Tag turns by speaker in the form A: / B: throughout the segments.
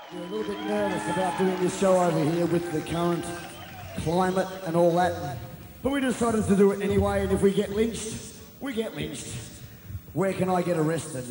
A: We're a little bit nervous about doing this show over here with the current climate and all that. But we decided to do it anyway, and if we get lynched, we get lynched. Where can I get arrested?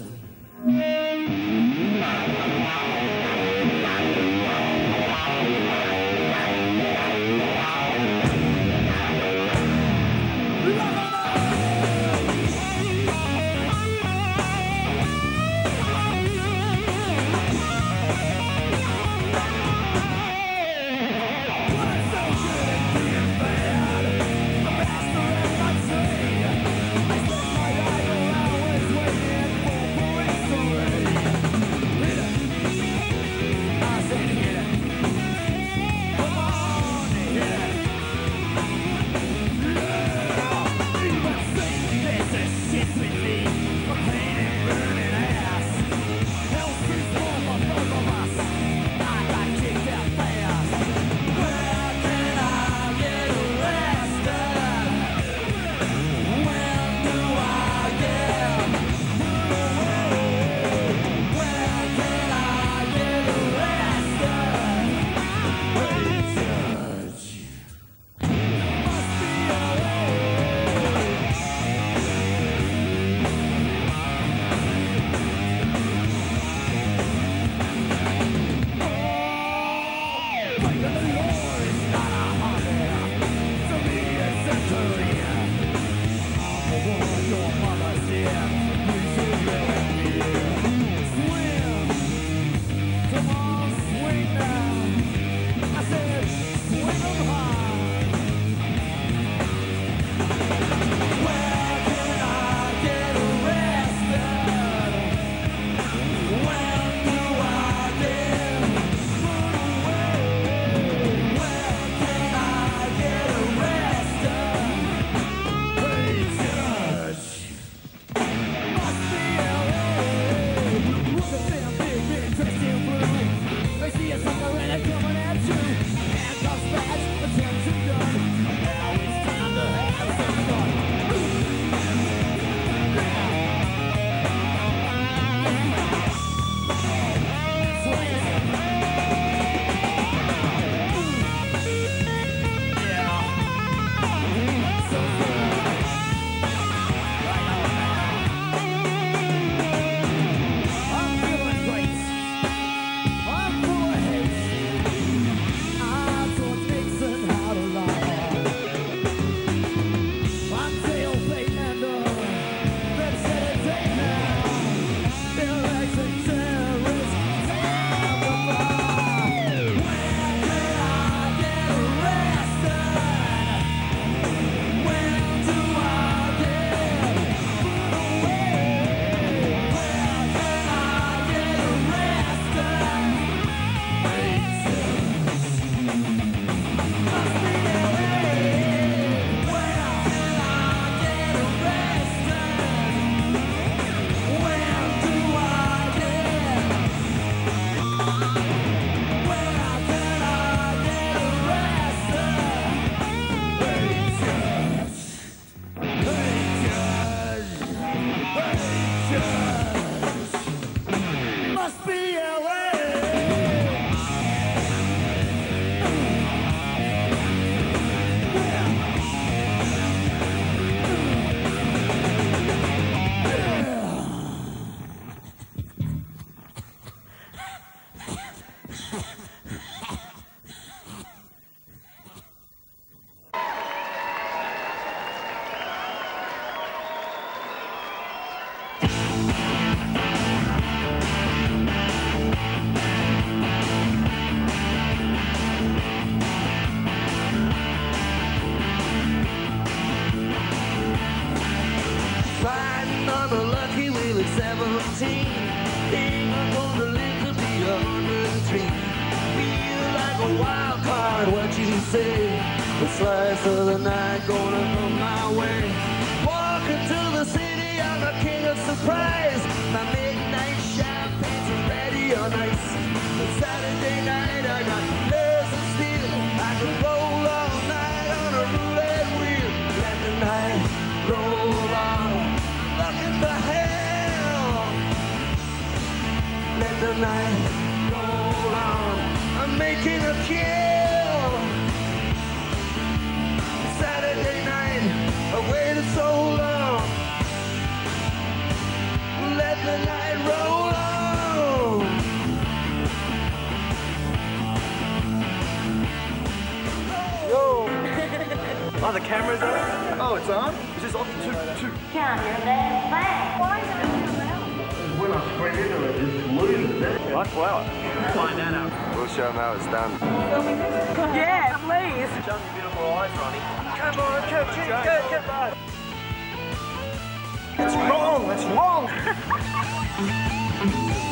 B: The slice of the night gonna come my way. Walking to the city, I'm a king of surprise. My midnight champagne's ready on ice. The Saturday night I got less of steel. I could roll all night on a roulette wheel. Let the night roll on. Looking for hell. Let the night roll on. king of kill. Saturday night, I waited so long. Let the night roll on. Yo! Oh, the camera's on? Oh, it's on? Is this off? Two.
C: Count your best flag. Why is it
B: When I sprint into it, just lose it. Like flour.
D: Find that out.
E: We'll show them how it's done.
C: Yeah, please.
D: Show them your beautiful eyes, Ronnie.
B: Come on, go. It's wrong, it's wrong.